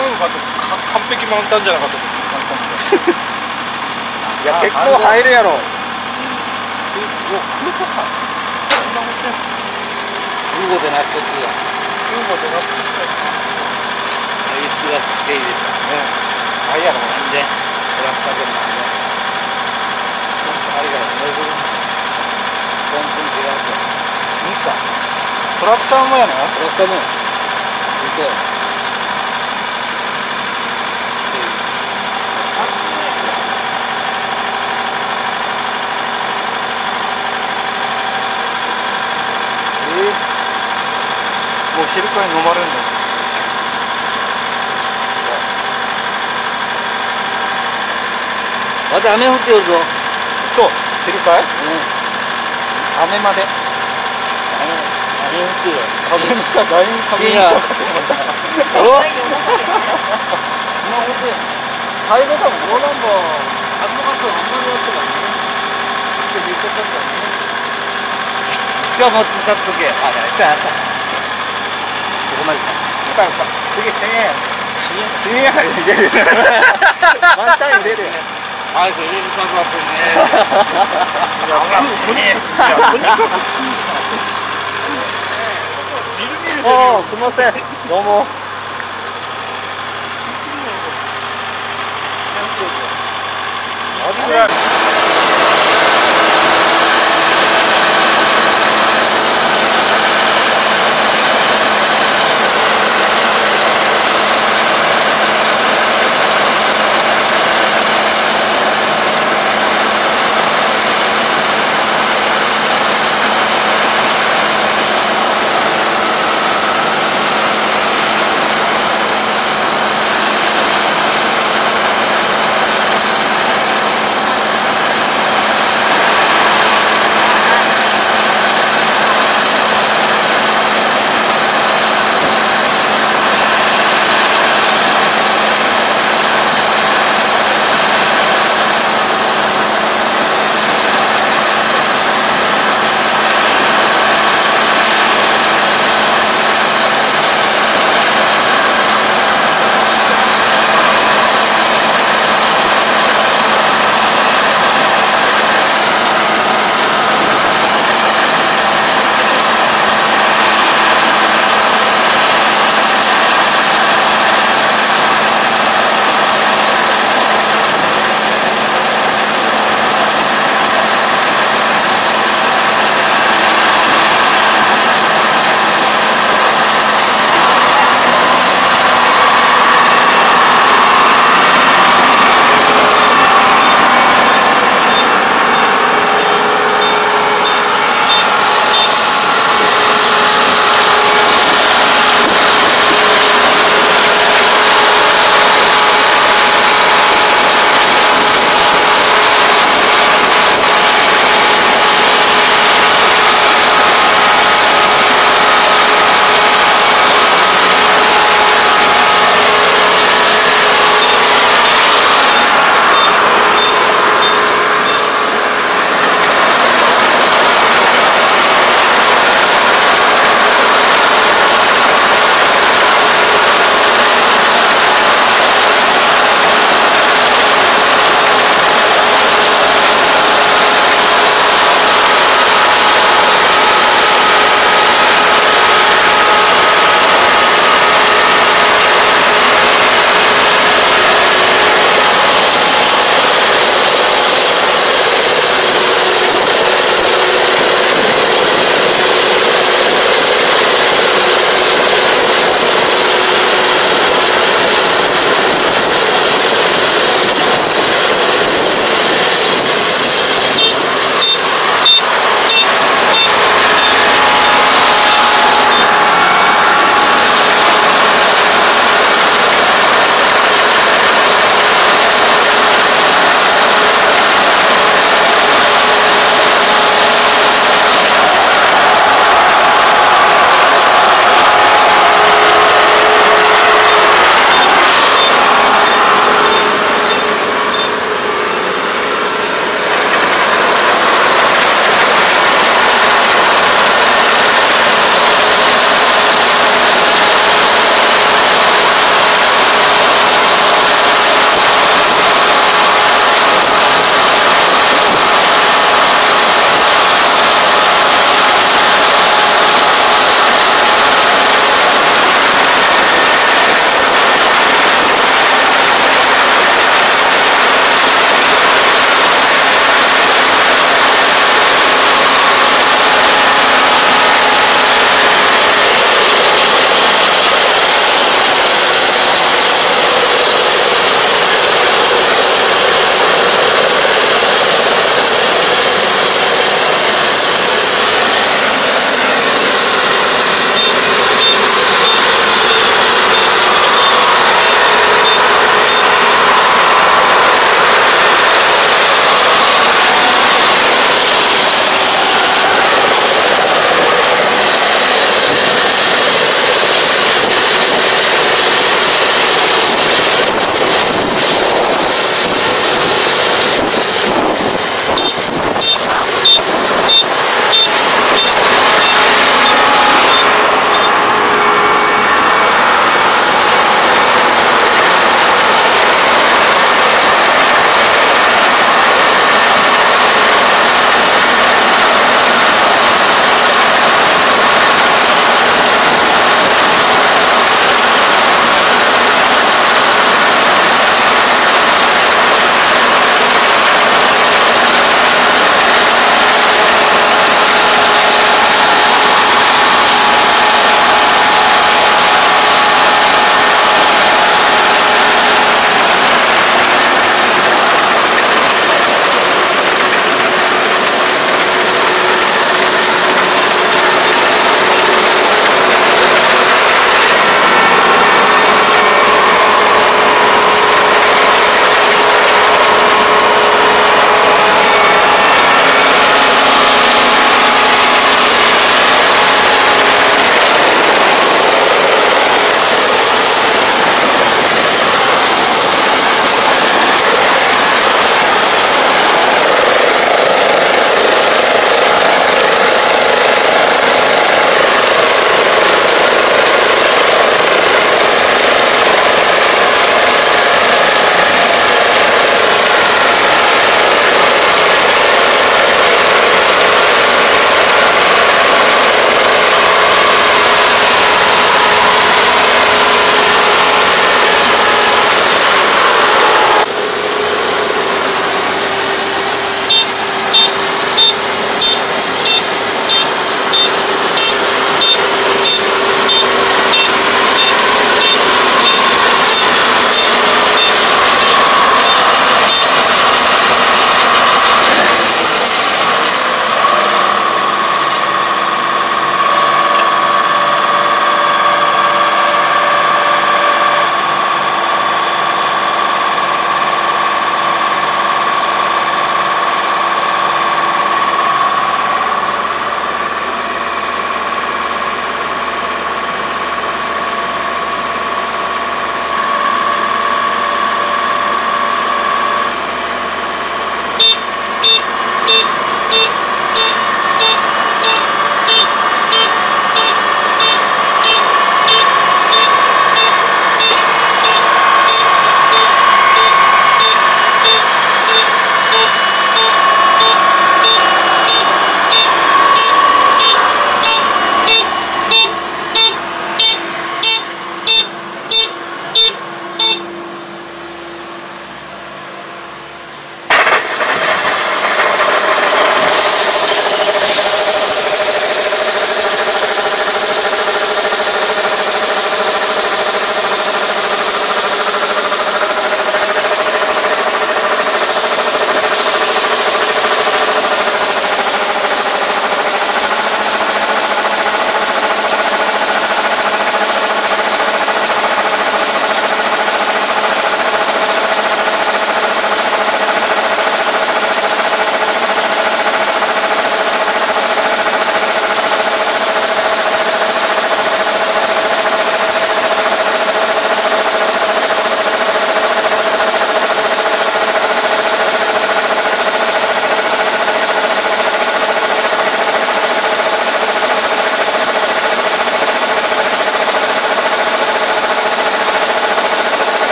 かと完璧満タンじゃなかったいや結構入るやろ。来るとさ 15でなっとってや。 15でなって輸出が整理ですね。あいやろ。 なんでトラクターでなんであれがノーブルンチポンプン違うと日産トラクターもやな。 トラクターも嘘もう昼から飲まれるんだ。 また雨降っておるぞ。 そう昼かい、雨まで雨降ってるよ。 壁にさだいぶ壁にさかってましたお今降ってる。 最後多分横断歩あんまかったらあんまりやってたね。 って言ってたんだね。 今日持ってたっとけ。あ、やった。そこまで来た。 よかった次1000円1000円入れる満タン入れるやん。 あいつ入れる数あってね。 ああすみませんどうも。あれ